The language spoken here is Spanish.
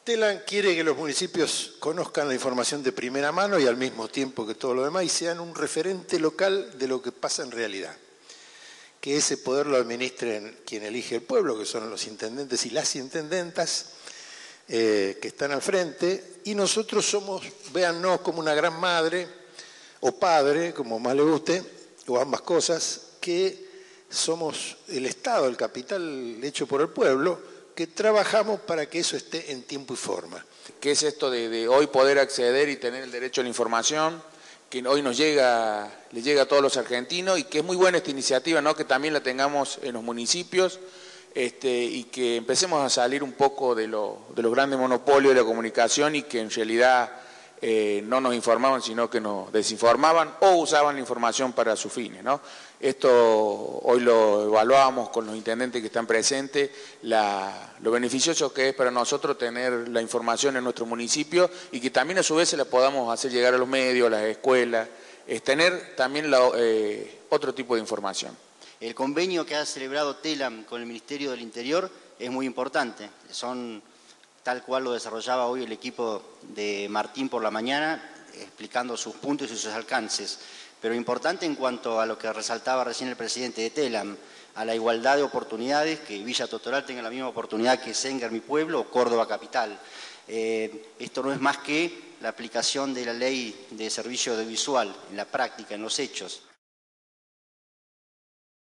TELAM quiere que los municipios conozcan la información de primera mano y al mismo tiempo que todo lo demás y sean un referente local de lo que pasa en realidad. Que ese poder lo administren quien elige el pueblo, que son los intendentes y las intendentas que están al frente, y nosotros somos, véannos como una gran madre o padre, como más le guste, o ambas cosas, que somos el Estado, el capital hecho por el pueblo, que trabajamos para que eso esté en tiempo y forma. ¿Qué es esto de hoy poder acceder y tener el derecho a la información? Que hoy le llega a todos los argentinos y que es muy buena esta iniciativa, ¿no? Que también la tengamos en los municipios y que empecemos a salir un poco de los grandes monopolios de la comunicación y que en realidad no nos informaban, sino que nos desinformaban o usaban la información para sus fines, ¿no? Esto hoy lo evaluábamos con los intendentes que están presentes, lo beneficioso que es para nosotros tener la información en nuestro municipio y que también a su vez se la podamos hacer llegar a los medios, a las escuelas, tener también otro tipo de información. El convenio que ha celebrado TELAM con el Ministerio del Interior es muy importante. Tal cual lo desarrollaba hoy el equipo de Martín por la mañana, explicando sus puntos y sus alcances. Pero importante en cuanto a lo que resaltaba recién el presidente de TELAM, a la igualdad de oportunidades, que Villa Totoral tenga la misma oportunidad que Sengar, mi pueblo, o Córdoba capital. Esto no es más que la aplicación de la ley de servicio audiovisual en la práctica, en los hechos.